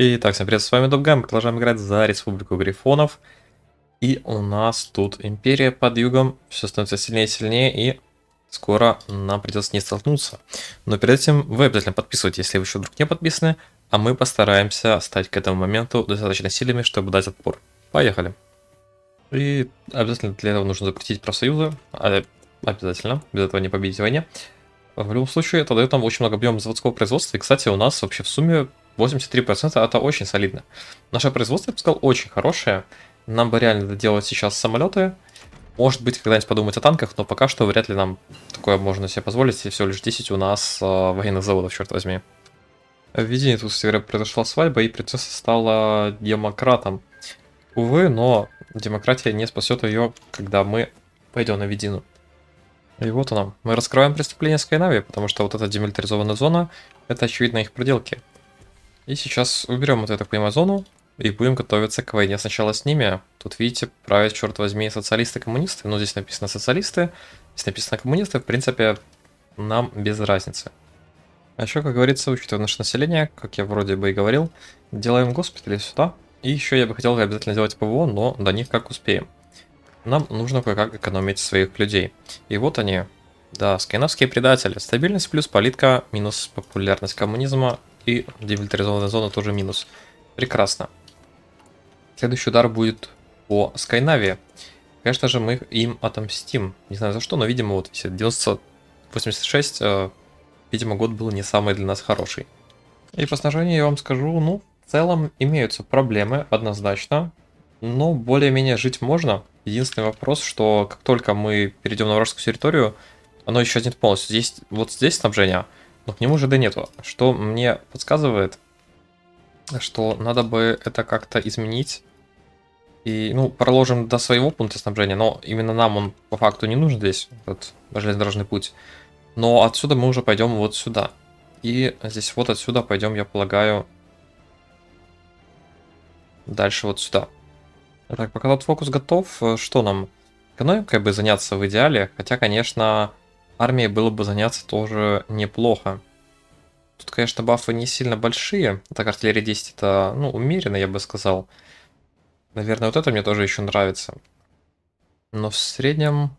Итак, всем привет, с вами Добгам, мы продолжаем играть за Республику Грифонов. И у нас тут Империя под югом, все становится сильнее и сильнее, и скоро нам придется с ней столкнуться. Но перед этим вы обязательно подписывайтесь, если вы еще вдруг не подписаны, а мы постараемся стать к этому моменту достаточно сильными, чтобы дать отпор. Поехали. И обязательно для этого нужно запретить профсоюзы, обязательно, без этого не победить в войне. В любом случае, это дает нам очень много объема заводского производства, и, кстати, у нас вообще в сумме 83% это очень солидно. Наше производство, я бы сказал, очень хорошее. Нам бы реально делать сейчас самолеты. Может быть, когда-нибудь подумать о танках, но пока что вряд ли нам такое можно себе позволить. И всего лишь 10 у нас военных заводов, черт возьми. В Ведении тут, кстати говоря, произошла свадьба, и принцесса стала демократом. Увы, но демократия не спасет ее, когда мы пойдем на Ведину. И вот она. Мы раскрываем преступление Скайнави, потому что вот эта демилитаризованная зона, это очевидно их проделки. И сейчас уберем вот эту, понимаю, зону и будем готовиться к войне сначала с ними. Тут, видите, правят, черт возьми, социалисты-коммунисты. Но здесь написано социалисты, здесь написано коммунисты. В принципе, нам без разницы. А еще, как говорится, учитывая наше население, как я вроде бы и говорил, делаем госпитали сюда. И еще я бы хотел обязательно делать ПВО, но до них как успеем. Нам нужно кое-как экономить своих людей. И вот они. Да, скайновские предатели. Стабильность плюс политика минус популярность коммунизма. И демилитаризованная зона тоже минус. Прекрасно. Следующий удар будет по Скайнави. Конечно же, мы им отомстим. Не знаю за что, но, видимо, вот 986, видимо, год был не самый для нас хороший. И по сношению я вам скажу, ну, в целом имеются проблемы, однозначно. Но более-менее жить можно. Единственный вопрос, что как только мы перейдем на вражескую территорию, оно исчезнет полностью. Здесь, вот здесь снабжение, но к нему ЖД нету. Что мне подсказывает, что надо бы это как-то изменить. И, ну, проложим до своего пункта снабжения, но именно нам он по факту не нужен здесь, этот железнодорожный путь. Но отсюда мы уже пойдем вот сюда. И здесь вот отсюда пойдем, я полагаю, дальше вот сюда. Так, пока тот фокус готов, что нам? Экономикой бы заняться в идеале, хотя, конечно, армией было бы заняться тоже неплохо. Тут, конечно, бафы не сильно большие, так артиллерия 10 это, ну, умеренно, я бы сказал. Наверное, вот это мне тоже еще нравится. Но в среднем...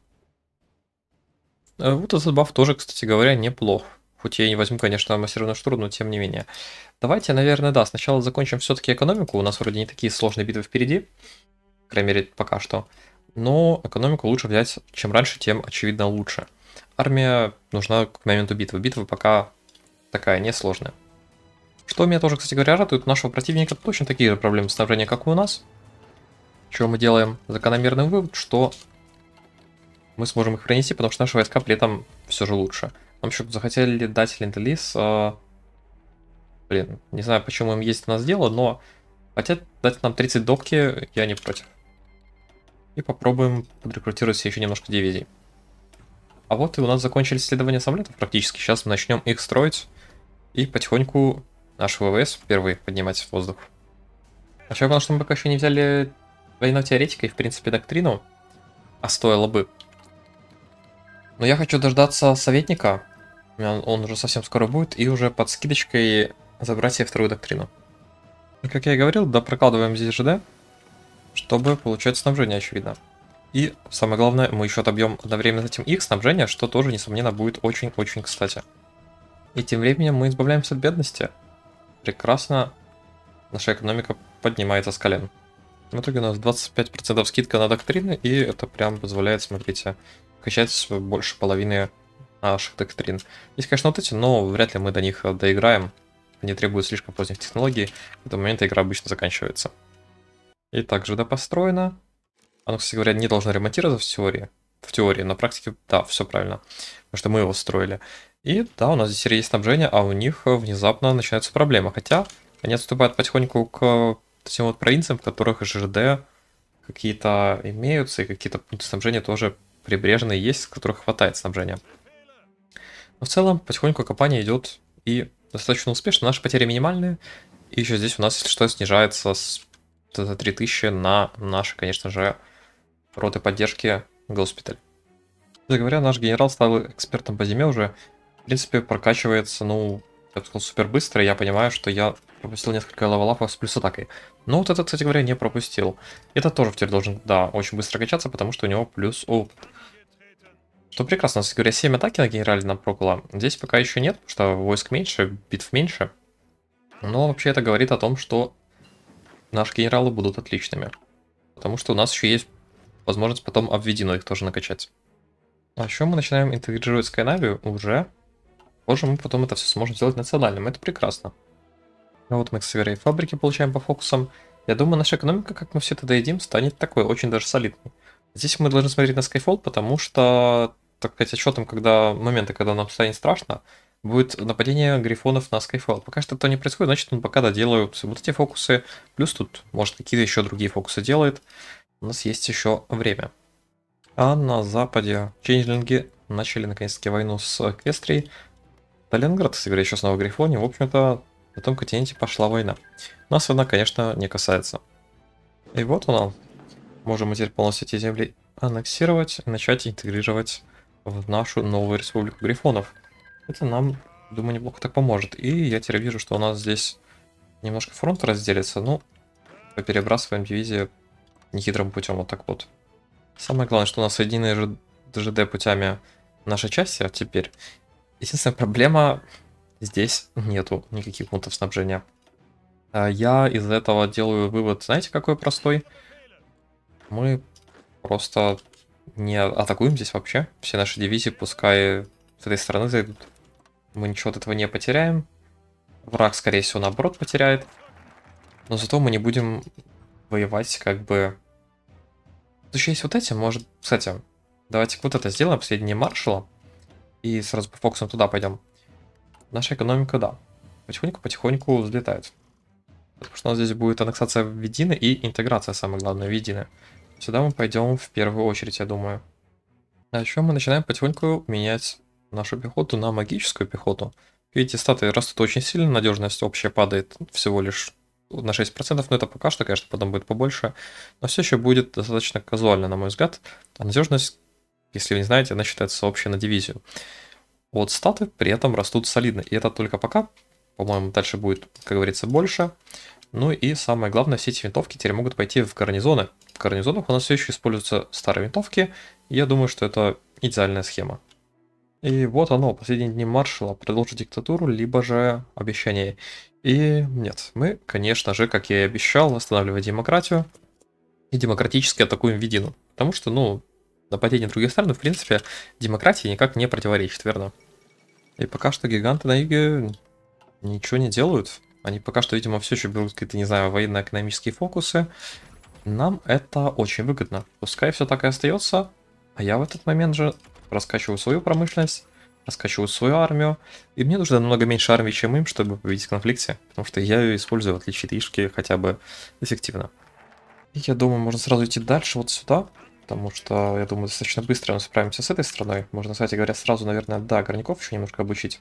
Вот этот баф тоже, кстати говоря, неплох. Хоть я и не возьму, конечно, массированный штурм, но тем не менее. Давайте, наверное, да, сначала закончим все-таки экономику. У нас вроде не такие сложные битвы впереди. По крайней мере, пока что. Но экономику лучше взять, чем раньше, тем, очевидно, лучше. Армия нужна к моменту битвы. Битва пока такая несложная. Что меня тоже, кстати говоря, радует, у нашего противника точно такие же проблемы снабжения, как и у нас. Чего мы делаем? Закономерный вывод, что мы сможем их пронести, потому что наши войска при этом все же лучше. Нам еще захотели дать ленд-лиз. Блин, не знаю, почему им есть у нас дело, но хотят дать нам 30 допки, я не против. И попробуем подрекрутировать себе еще немножко дивизий. А вот и у нас закончились исследования самолетов практически. Сейчас мы начнем их строить и потихоньку наш ВВС первый поднимать в воздух. А еще главное, что мы пока еще не взяли военного теоретика и в принципе доктрину, а стоило бы. Но я хочу дождаться советника, он уже совсем скоро будет, и уже под скидочкой забрать себе вторую доктрину. И как я и говорил, да, прокладываем здесь ЖД, чтобы получать снабжение, очевидно. И самое главное, мы еще отобьем одновременно с этим их снабжение, что тоже, несомненно, будет очень-очень кстати. И тем временем мы избавляемся от бедности. Прекрасно. Наша экономика поднимается с колен. В итоге у нас 25% скидка на доктрины, и это прям позволяет, смотрите, качать больше половины наших доктрин. Есть, конечно, вот эти, но вряд ли мы до них доиграем. Они требуют слишком поздних технологий. В этот момент игра обычно заканчивается. Итак, ЖД построено. Оно, кстати говоря, не должно ремонтироваться в теории. В теории, на практике, да, все правильно. Потому что мы его строили. И да, у нас здесь есть снабжение, а у них внезапно начинаются проблемы. Хотя они отступают потихоньку к этим вот провинциям, в которых ЖД какие-то имеются, и какие-то пункты снабжения тоже прибрежные есть, с которых хватает снабжения. Но в целом, потихоньку компания идет и достаточно успешно. Наши потери минимальные. И еще здесь у нас, если что, снижается с 3000 на наши, конечно же, роты поддержки госпиталь. Кстати говоря, наш генерал стал экспертом по зиме уже. В принципе, прокачивается, ну, я бы сказал, супер быстро, и я понимаю, что я пропустил несколько левелапов с плюс атакой. Но вот этот, кстати говоря, не пропустил. Этот тоже теперь должен, да, очень быстро качаться, потому что у него плюс опыт. Что прекрасно, кстати говоря, 7 атаки на генерале нам проколо. Здесь пока еще нет, потому что войск меньше, битв меньше. Но вообще это говорит о том, что наши генералы будут отличными. Потому что у нас еще есть возможность потом обведено их тоже накачать. А еще мы начинаем интегрировать Скайнавию уже. Позже мы потом это все сможем сделать национальным. Это прекрасно. Ну вот мы, кстати говоря, и фабрики получаем по фокусам. Я думаю, наша экономика, как мы все это доедим, станет такой очень даже солидной. Здесь мы должны смотреть на Skyfall, потому что, так сказать, отчетом, когда моменты, когда нам станет страшно, будет нападение грифонов на Skyfall. Пока что это не происходит, значит, он пока доделают вот эти фокусы. Плюс тут, может, какие-то еще другие фокусы делает. У нас есть еще время. А на западе чейнджлинги начали наконец-таки войну с Эквестрией. Сталинград, кстати говоря, еще снова Грифоне. В общем-то, на том континенте пошла война. Нас война, конечно, не касается. И вот она. Можем теперь полностью эти земли аннексировать и начать интегрировать в нашу новую республику Грифонов. Это нам, думаю, неплохо так поможет. И я теперь вижу, что у нас здесь немножко фронт разделится. Ну, поперебрасываем дивизии нехитрым путем, вот так вот. Самое главное, что у нас соединены ЖД путями нашей части теперь. Единственная проблема, здесь нету никаких пунктов снабжения. Я из этого делаю вывод, знаете, какой простой? Мы просто не атакуем здесь вообще. Все наши дивизии пускай с этой стороны зайдут. Мы ничего от этого не потеряем. Враг, скорее всего, наоборот потеряет. Но зато мы не будем воевать как бы... Тут еще есть вот эти, может... Кстати, давайте вот это сделаем, последнее маршала. И сразу по фокусам туда пойдем. Наша экономика, да, потихоньку взлетает. Потому что у нас здесь будет аннексация Ведины и интеграция, самое главное, Ведины. Сюда мы пойдем в первую очередь, я думаю. А еще мы начинаем потихоньку менять нашу пехоту на магическую пехоту. Видите, статы растут очень сильно, надежность общая падает всего лишь на 6%, но это пока что, конечно, потом будет побольше. Но все еще будет достаточно казуально, на мой взгляд. А надежность, если вы не знаете, она считается общей на дивизию. Вот статы при этом растут солидно. И это только пока. По-моему, дальше будет, как говорится, больше. Ну и самое главное, все эти винтовки теперь могут пойти в гарнизоны. В гарнизонах у нас все еще используются старые винтовки. И я думаю, что это идеальная схема. И вот оно, последние дни маршала, продолжить диктатуру, либо же обещание. И нет, мы, конечно же, как я и обещал, восстанавливаем демократию. И демократически атакуем Ведину. Потому что, ну, нападение других стран, в принципе, демократии никак не противоречит, верно? И пока что гиганты на юге ничего не делают. Они пока что, видимо, все еще берут какие-то, не знаю, военно-экономические фокусы. Нам это очень выгодно. Пускай все так и остается, а я в этот момент же раскачиваю свою промышленность, раскачиваю свою армию. И мне нужно намного меньше армии, чем им, чтобы победить в конфликте. Потому что я ее использую, в отличие от Ишки, хотя бы эффективно. И я думаю, можно сразу идти дальше, вот сюда. Потому что, я думаю, достаточно быстро мы справимся с этой страной. Можно, кстати говоря, сразу, наверное, да, горняков еще немножко обучить.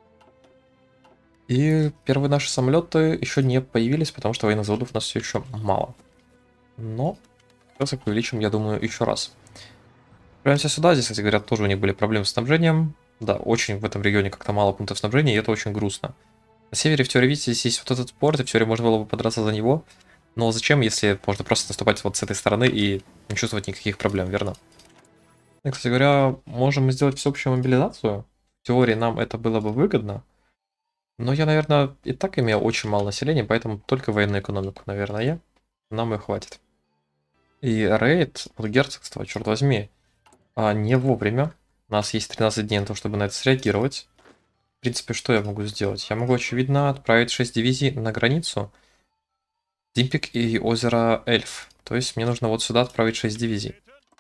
И первые наши самолеты еще не появились, потому что военных заводов у нас все еще мало. Но сейчас их увеличим, я думаю, еще раз. Отправимся сюда. Здесь, кстати говоря, тоже у них были проблемы с снабжением. Да, очень в этом регионе как-то мало пунктов снабжения, и это очень грустно. На севере, в теории, видите, здесь есть вот этот порт, и в теории можно было бы подраться за него. Но зачем, если можно просто наступать вот с этой стороны и не чувствовать никаких проблем, верно? И, кстати говоря, можем сделать всеобщую мобилизацию. В теории нам это было бы выгодно. Но я, наверное, и так имею очень мало населения, поэтому только военную экономику, наверное, нам и хватит. И рейд от герцогства, черт возьми, не вовремя. У нас есть 13 дней на то, чтобы на это среагировать. В принципе, что я могу сделать? Я могу, очевидно, отправить 6 дивизий на границу. Димпик и озеро Эльф. То есть мне нужно вот сюда отправить 6 дивизий.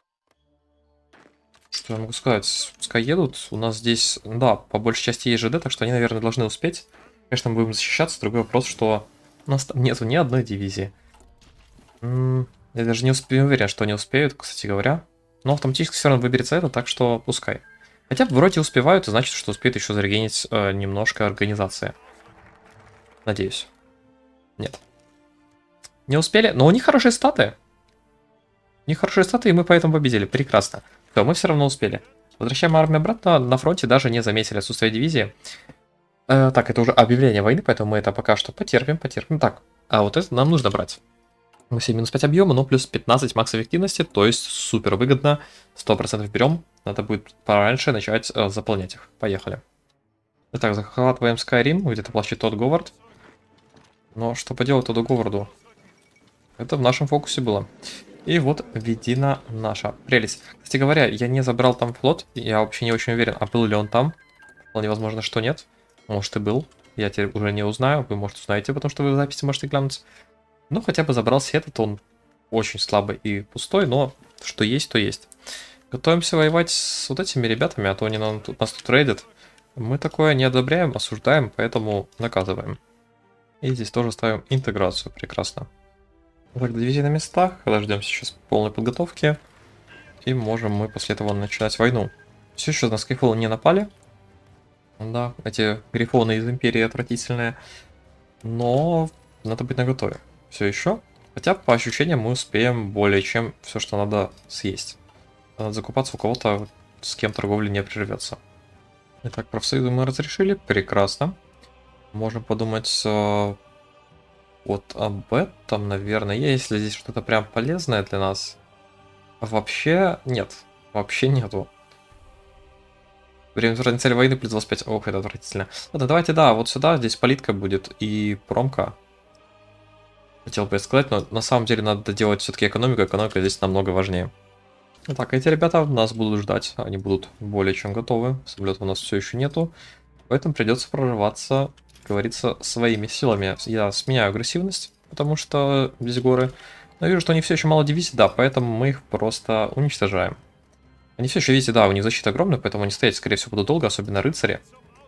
Что я могу сказать? Пускай едут. У нас здесь, да, по большей части есть ЖД, так что они, наверное, должны успеть. Конечно, мы будем защищаться. Другой вопрос, что у нас там нету ни одной дивизии. Я даже не уверен, что они успеют, кстати говоря. Но автоматически все равно выберется это, так что пускай. Хотя вроде успевают, и значит, что успеют еще зарегенить немножко организация. Надеюсь. Нет. Не успели, но у них хорошие статы. У них хорошие статы, и мы поэтому победили. Прекрасно. То мы все равно успели. Возвращаем армию обратно. На фронте даже не заметили отсутствие дивизии. Так, это уже объявление войны, поэтому мы это пока что потерпим. Так, а вот это нам нужно брать. Мы себе минус 5 объема, но плюс 15 макс эффективности, то есть супер выгодно. 100% берем. Надо будет пораньше начать заполнять их. Поехали. Итак, захватываем Skyrim, где-то площадь тот Говард. Но что поделать Тодду Говарду? Это в нашем фокусе было. И вот Ведина наша. Прелесть. Кстати говоря, я не забрал там флот, я вообще не очень уверен, а был ли он там. Вполне возможно, что нет. Может и был. Я теперь уже не узнаю. Вы, может, узнаете, потому что вы в записи можете глянуть. Ну, хотя бы забрался этот, он очень слабый и пустой, но что есть, то есть. Готовимся воевать с вот этими ребятами, а то они нас тут рейдят. Мы такое не одобряем, осуждаем, поэтому наказываем. И здесь тоже ставим интеграцию, прекрасно. Так, дивизии на местах, дождемся сейчас полной подготовки. И можем мы после этого начинать войну. Все еще на Skyfall не напали. Да, эти грифоны из Империи отвратительные. Но надо быть наготове. Все еще. Хотя по ощущениям мы успеем более чем все, что надо съесть. Надо закупаться у кого-то, с кем торговля не прервется. Итак, профсоюзы мы разрешили. Прекрасно. Можем подумать вот об этом, наверное. Если здесь что-то прям полезное для нас. Вообще нет. Вообще нету. Время заранее цели войны плюс 25. Ох, это отвратительно. Ладно, давайте, да, вот сюда, здесь политика будет и промка. Хотел бы я сказать, но на самом деле надо делать все-таки экономику. Экономика здесь намного важнее. Итак, эти ребята нас будут ждать. Они будут более чем готовы. Самолета у нас все еще нету. Поэтому придется прорываться, как говорится, своими силами. Я сменяю агрессивность, потому что здесь горы. Но вижу, что они все еще мало дивизий, да, поэтому мы их просто уничтожаем. Они все еще, видите, да, у них защита огромная, поэтому они стоять, скорее всего, будут долго, особенно рыцари.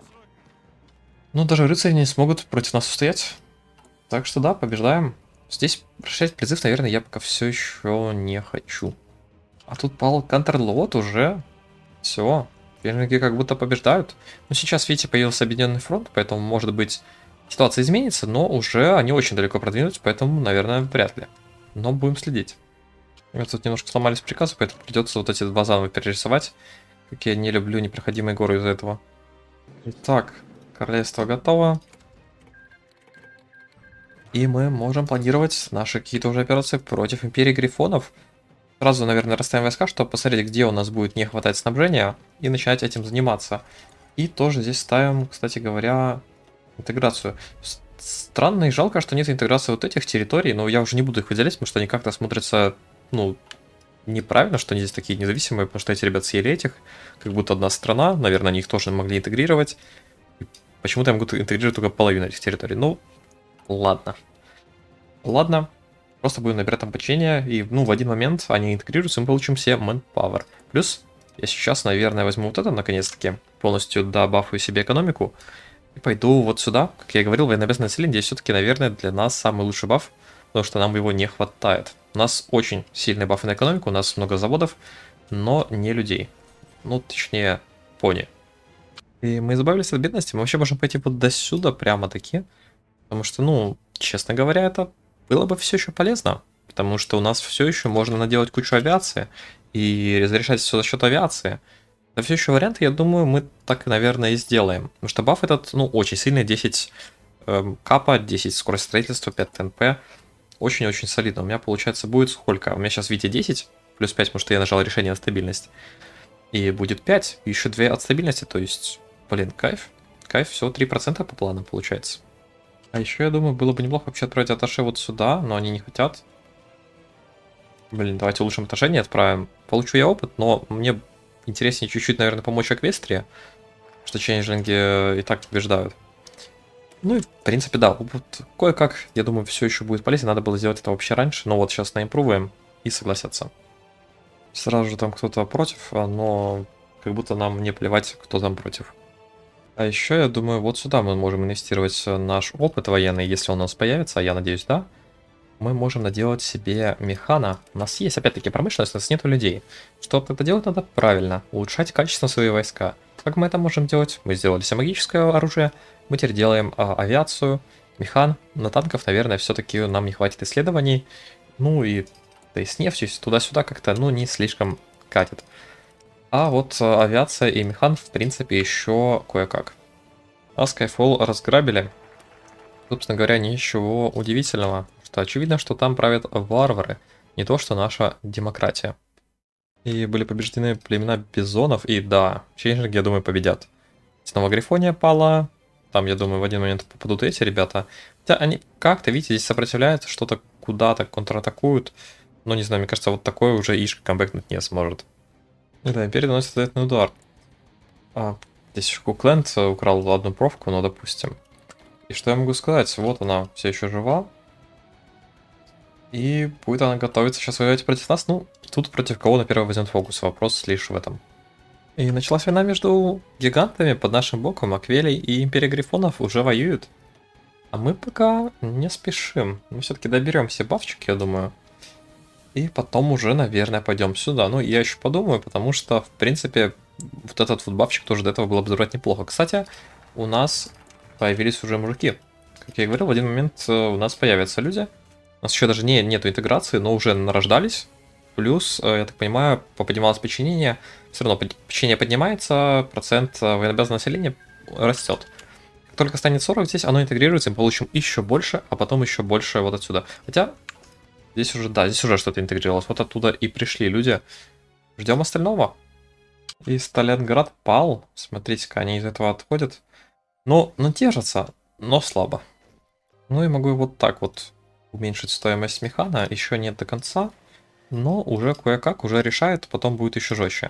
Но даже рыцари не смогут против нас устоять. Так что да, побеждаем. Здесь прощать призыв, наверное, я пока все еще не хочу. А тут пал контрлот уже. Все. Фермеры как будто побеждают. Но сейчас, видите, появился объединенный фронт, поэтому, может быть, ситуация изменится, но уже они очень далеко продвинулись, поэтому, наверное, вряд ли. Но будем следить. Вот тут немножко сломались приказы, поэтому придется вот эти два заново перерисовать. Как я не люблю непроходимые горы из-за этого. Итак, королевство готово. И мы можем планировать наши какие-то уже операции против Империи Грифонов. Сразу, наверное, расставим войска, чтобы посмотреть, где у нас будет не хватать снабжения, и начать этим заниматься. И тоже здесь ставим, кстати говоря, интеграцию. Странно и жалко, что нет интеграции вот этих территорий, но я уже не буду их выделять, потому что они как-то смотрятся, ну, неправильно, что они здесь такие независимые, потому что эти ребята съели этих, как будто одна страна, наверное, они их тоже могли интегрировать. Почему-то я могу интегрировать только половину этих территорий. Ну, ладно. Ладно. Просто будем набирать там почтение, и, ну, в один момент они интегрируются, и мы получим все manpower. Плюс, я сейчас, наверное, возьму вот это, наконец-таки, полностью добафаю себе экономику, и пойду вот сюда. Как я и говорил, военнообязанное население здесь все-таки, наверное, для нас самый лучший баф, потому что нам его не хватает. У нас очень сильный баф на экономику, у нас много заводов, но не людей. Ну, точнее, пони. И мы избавились от бедности, мы вообще можем пойти вот до сюда прямо-таки, потому что, ну, честно говоря, это было бы все еще полезно, потому что у нас все еще можно наделать кучу авиации и разрешать все за счет авиации. Это все еще варианты, я думаю, мы так, наверное, и сделаем. Потому что баф этот, ну, очень сильный, 10 капа, 10 скорость строительства, 5 ТНП. Очень-очень солидно. У меня, получается, будет сколько? У меня сейчас, видите, 10, плюс 5, потому что я нажал решение на стабильность. И будет 5, и еще 2 от стабильности, то есть, блин, кайф. Кайф, всего 3% по плану получается. А еще, я думаю, было бы неплохо вообще отправить атташе вот сюда, но они не хотят. Блин, давайте улучшим отношения, отправим. Получу я опыт, но мне интереснее чуть-чуть, наверное, помочь Эквестрии, что чейнджлинги и так побеждают. Ну и, в принципе, да, опыт кое-как, я думаю, все еще будет полезен. Надо было сделать это вообще раньше, но вот сейчас наимпрувуем и согласятся. Сразу же там кто-то против, но как будто нам не плевать, кто там против. А еще, я думаю, вот сюда мы можем инвестировать наш опыт военный, если он у нас появится, а я надеюсь, да. Мы можем наделать себе механа. У нас есть, опять-таки, промышленность, у нас нету людей. Чтобы это делать, надо правильно, улучшать качество свои войска. Как мы это можем делать? Мы сделали себе магическое оружие, мы теперь делаем авиацию, механ. На танков, наверное, все-таки нам не хватит исследований. Ну и, да и с нефтью туда-сюда как-то, ну, не слишком катит. А вот авиация и механ, в принципе, еще кое-как. А Skyfall разграбили. Собственно говоря, ничего удивительного, что очевидно, что там правят варвары, не то что наша демократия. И были побеждены племена бизонов, и да, чейнджинги, я думаю, победят. Снова Грифония пала, там, я думаю, в один момент попадут эти ребята. Хотя они как-то, видите, здесь сопротивляются, что-то куда-то контратакуют. Но не знаю, мне кажется, вот такое уже Ишка камбэкнуть не сможет. И да, Империя наносит ответный удар. Здесь еще Кукленд украл одну профку, но допустим. И что я могу сказать? Вот она все еще жива. И будет она готовиться сейчас воевать против нас. Ну, тут против кого на первый возьмет фокус. Вопрос лишь в этом. И началась война между гигантами под нашим боком. Аквелий и Империя Грифонов уже воюют. А мы пока не спешим. Мы все-таки доберем все бафчики, я думаю. И потом уже, наверное, пойдем сюда. Ну, я еще подумаю, потому что, в принципе, вот этот вот бафчик тоже до этого было бы забрать неплохо. Кстати, у нас появились уже мужики. Как я и говорил, в один момент у нас появятся люди. У нас еще даже нету интеграции, но уже нарождались. Плюс, я так понимаю, поднималось подчинение. Все равно подчинение поднимается, процент военнообязанного населения растет. Как только станет 40, здесь оно интегрируется, и мы получим еще больше, а потом еще больше вот отсюда. Хотя, здесь уже, да, здесь уже что-то интегрировалось. Вот оттуда и пришли люди. Ждем остального. И Сталинград пал. Смотрите-ка, они из этого отходят. Но держатся, но слабо. Ну и могу вот так вот уменьшить стоимость механа. Еще нет до конца. Но уже кое-как, уже решает, потом будет еще жестче.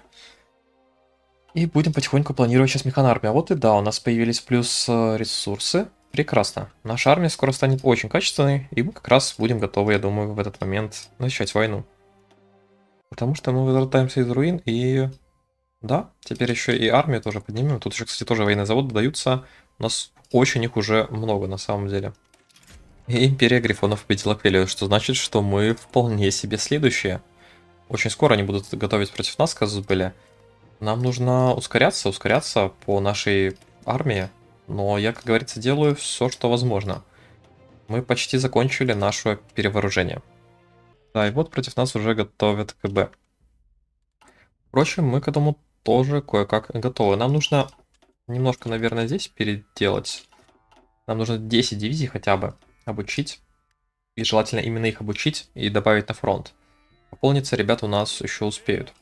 И будем потихоньку планировать сейчас механармию. А вот и да, у нас появились плюс ресурсы. Прекрасно. Наша армия скоро станет очень качественной, и мы как раз будем готовы, я думаю, в этот момент начать войну. Потому что мы возвращаемся из руин, и да, теперь еще и армию тоже поднимем. Тут еще, кстати, тоже военные заводы даются. У нас очень их уже много на самом деле. И Империя Грифонов победила Аквелию, что значит, что мы вполне себе следующие. Очень скоро они будут готовить против нас, казус были. Нам нужно ускоряться по нашей армии. Но я, как говорится, делаю все, что возможно. Мы почти закончили наше перевооружение. Да, и вот против нас уже готовят КБ. Впрочем, мы к этому тоже кое-как готовы. Нам нужно немножко, наверное, здесь переделать. Нам нужно 10 дивизий хотя бы обучить. И желательно именно их обучить и добавить на фронт. Пополниться ребята у нас еще успеют.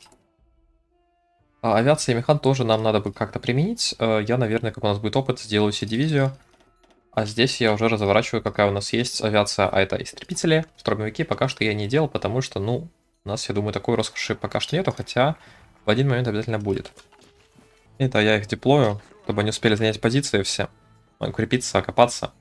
А авиация и механ тоже нам надо бы как-то применить. Я, наверное, как у нас будет опыт, сделаю себе дивизию. А здесь я уже разворачиваю, какая у нас есть авиация. А это истребители, штурмовики пока что я не делал, потому что, ну, у нас, я думаю, такой роскоши пока что нету. Хотя в один момент обязательно будет. Это я их деплою, чтобы они успели занять позиции все. Укрепиться, окопаться.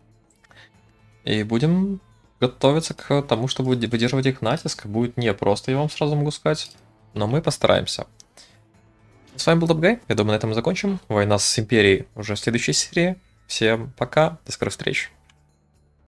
И будем готовиться к тому, чтобы выдерживать их натиск. Будет не просто, я вам сразу могу сказать. Но мы постараемся. С вами был Dabguy. Я думаю, на этом мы закончим. Война с Империей уже в следующей серии. Всем пока, до скорых встреч.